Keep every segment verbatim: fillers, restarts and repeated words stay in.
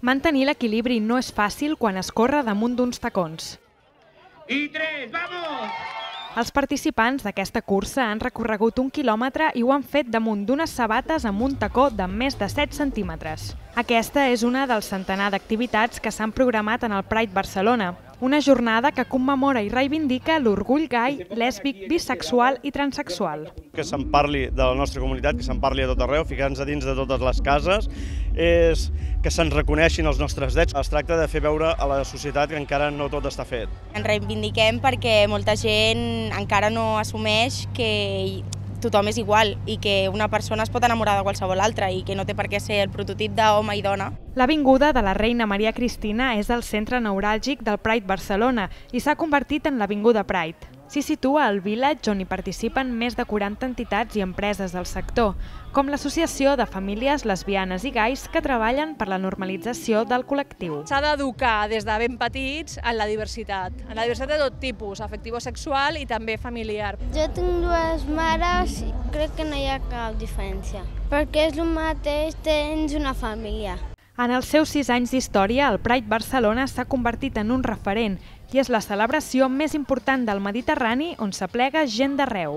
Mantenir l'equilibri no és fàcil quan es corre damunt d'uns tacons. I tres, vamos! Els participants d'aquesta cursa han recorregut un quilòmetre i ho han fet damunt d'unes sabates amb un tacó de més de set centímetres. Aquesta és una del centenar d'activitats que s'han programat en el Pride Barcelona, una jornada que commemora i reivindica l'orgull gai, lèsbic, bisexual i transexual. Que se'n parli de la nostra comunitat, que se'n parli a tot arreu, ficar-nos a dins de totes les cases, és que se'ns reconeixin els nostres drets. Es tracta de fer veure a la societat que encara no tot està fet. Ens reivindiquem perquè molta gent encara no assumeix que tothom és igual i que una persona es pot enamorar de qualsevol altra i que no té per què ser el prototip d'home i dona. L'Avinguda de la Reina Maria Cristina és el centre neuràlgic del Pride Barcelona i s'ha convertit en l'Avinguda Pride. S'hi situa el Village, on hi participen més de quaranta entitats i empreses del sector, com l'Associació de Famílies Lesbianes i Gais que treballen per la normalització del col·lectiu. S'ha d'educar des de ben petits en la diversitat, en la diversitat de tot tipus, afectivo-sexual i també familiar. Jo tinc dues mares i crec que no hi ha cap diferència, perquè és el mateix, tens una família. En els seus sis anys d'història, el Pride Barcelona s'ha convertit en un referent i és la celebració més important del Mediterrani on s'aplega gent d'arreu.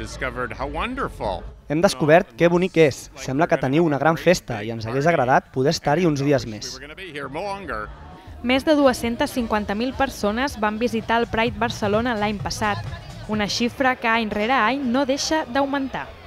Hem descobert que bonic és. Sembla que teniu una gran festa i ens hagués agradat poder estar-hi uns dies més. Més de dues-centes cinquanta mil persones van visitar el Pride Barcelona l'any passat, una xifra que any rere any no deixa d'augmentar.